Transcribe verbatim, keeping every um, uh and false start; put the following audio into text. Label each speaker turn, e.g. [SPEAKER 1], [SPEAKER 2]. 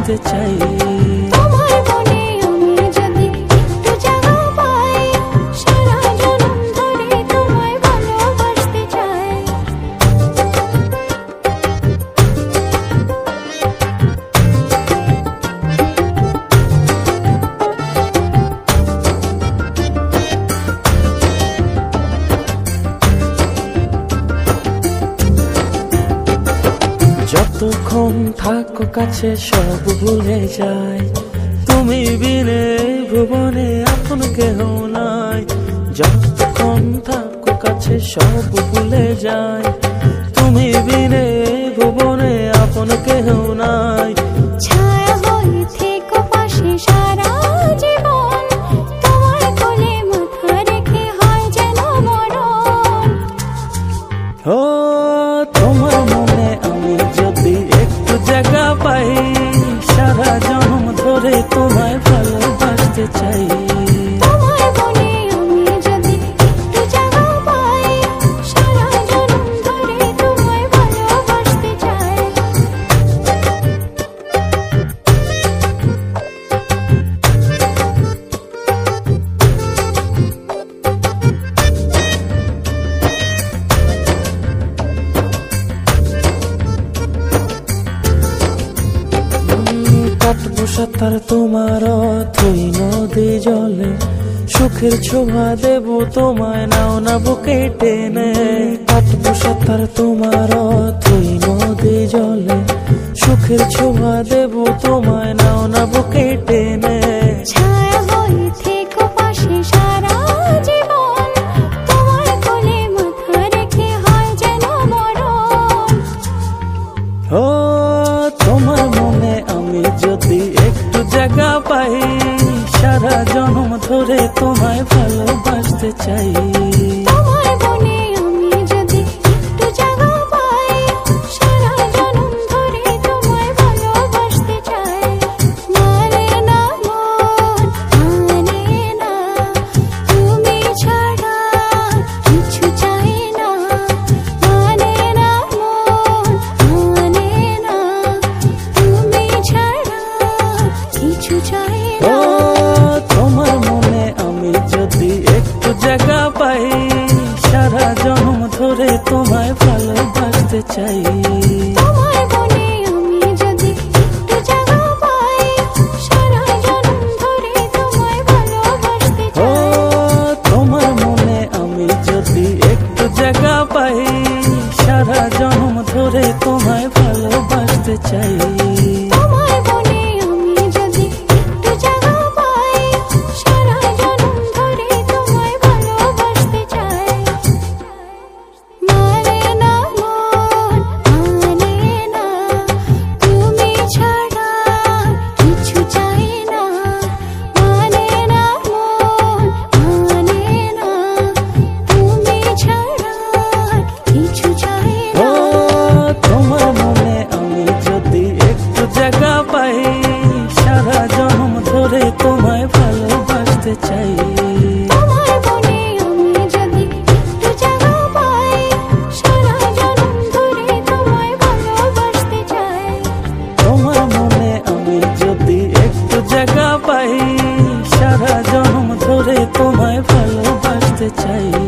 [SPEAKER 1] ভালোবাসতে চাই। যতক্ষণ থাকো কাছে সব ভুলে যাই, তুমি বিনে ভুবনে আপন কেহ নাই। যতক্ষণ থাকো কাছে সব ভুলে যাই, তুমি বিনে ভুবনে আপন কেহ নাই।
[SPEAKER 2] ছায়া হয়ে থেকো পাশে সারা জীবন, তোমার কোলে মাথা রেখে হয় যেন মরণ।
[SPEAKER 1] ও তোমার মনে আমি যদি একটু জায়গা পাই, সারা জন্ম ধরে তোমায় ভালোবাসতে চাই।
[SPEAKER 2] তোমার মনে আমি যদি একটু জায়গা পাই, সারা জন্ম ধরে তোমায় ভালোবাসতে চাই।
[SPEAKER 1] কাটবো সাঁতার তোমার অথই নদী জলে, সুখের ছোঁয়া দেবো তোমায় নাও না বুকে টেনে। কাটবো সাঁতার তোমার অথই নদী জলে, সুখের ছোঁয়া দেবো তোমায় নাও না বুকে টেনে।
[SPEAKER 2] ছায়া হয়ে থেকো পাশে সারা জীবন, তোমার কোলে মাথা রেখে হয় যেন মরণ।
[SPEAKER 1] ও তোমার মনে আমি যদি একটু জায়গা পাই, সারা জন্ম ধরে তোমায় ভালোবাসতে চাই।
[SPEAKER 2] তোমার মনে আমি যদি একটু জায়গা পাই, সারা জন্ম ধরে তোমায় ভালোবাসতে চাই। মানে না মন মানে না, তুমি ছাড়া কিছু চাই না। মানে না মন মানে না, তুমি ছাড়া কিছু চাই না।
[SPEAKER 1] ও তোমার মনে আমি যদি একটু জায়গা পাই, সারা জন্ম ধরে তোমায় ভালোবাসতে চাই।
[SPEAKER 2] তোমার মনে আমি যদি একটু জায়গা পাই, সারা জন্ম ধরে তোমায় ভালোবাসতে
[SPEAKER 1] ও
[SPEAKER 2] চাই।
[SPEAKER 1] তোমার মনে আমি যদি একটু জায়গা পাই, সারা জন্ম ধরে তোমায় ভালোবাসতে চাই।
[SPEAKER 2] তোমার মনে আমি যদি একটু জায়গা পাই, সারা জন্ম ধরে তোমায় ভালোবাসতে চাই। মানে না মন মানে না, তুমি ছাড়া কিছু চাই না। মানে না মন মানে না, তুমি ছাড়া কিছু চাই
[SPEAKER 1] ও
[SPEAKER 2] না।
[SPEAKER 1] তোমার মনে আমি যদি একটু জায়গা পাই, সারা জন্ম ধরে তোমায় ভালোবাসতে চাই।
[SPEAKER 2] তোমার মনে আমি যদি একটু জায়গা পাই, সারা জন্ম ধরে তোমায় ভালোবাসতে চাই।
[SPEAKER 1] তোমার মনে আমি যদি একটু জায়গা পাই, সারা জন্ম ধরে তোমায় ভালোবাসতে চাই।